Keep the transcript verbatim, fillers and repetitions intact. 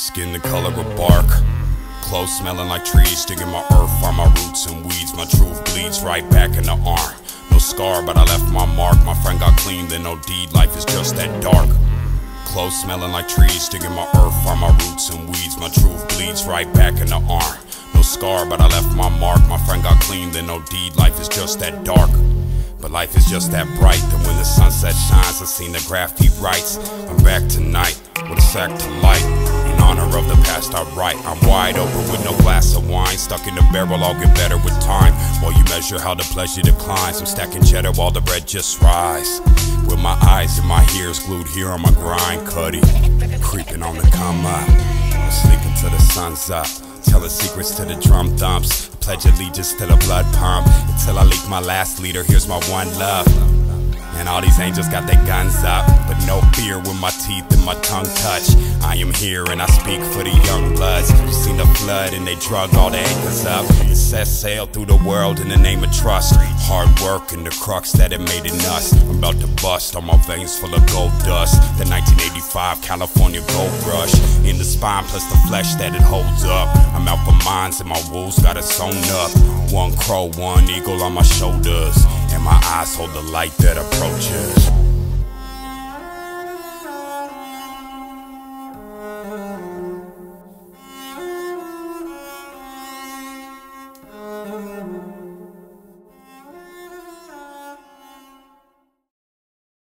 Skin the color of bark, clothes smelling like trees, digging my earth, find my roots and weeds. My truth bleeds right back in the arm. No scar, but I left my mark. My friend got clean, then no deed. Life is just that dark. Clothes smelling like trees, digging my earth, find my roots and weeds. My truth bleeds right back in the arm. No scar, but I left my mark. My friend got clean, then no deed. Life is just that dark. But life is just that bright, that when the sunset shines, I seen the graffiti writes. I'm back tonight with a sack to light. In honor of the past I write. I'm wide open with no glass of wine. Stuck in the barrel, I'll get better with time. While you measure how the pleasure declines, I'm stacking cheddar while the bread just rise. With my eyes and my ears glued here on my grind. Cuddy, creeping on the come up. I'm sleeping till the sun's up. Telling secrets to the drum thumps. Pledge allegiance to the blood pump. Until I leak my last leader, here's my one love. And all these angels got their guns up, but no fear when my teeth and my tongue touch. I am here and I speak for the young bloods. You seen the flood and they drug all the anchors up. It set sail through the world in the name of trust. Hard work and the crux that it made in us. I'm about to bust, all my veins full of gold dust. The nineteen eighty-five California gold rush. In the spine plus the flesh that it holds up. I'm out for mines and my wolves got it sewn up. One crow, one eagle on my shoulders. And my eyes hold the light that approaches.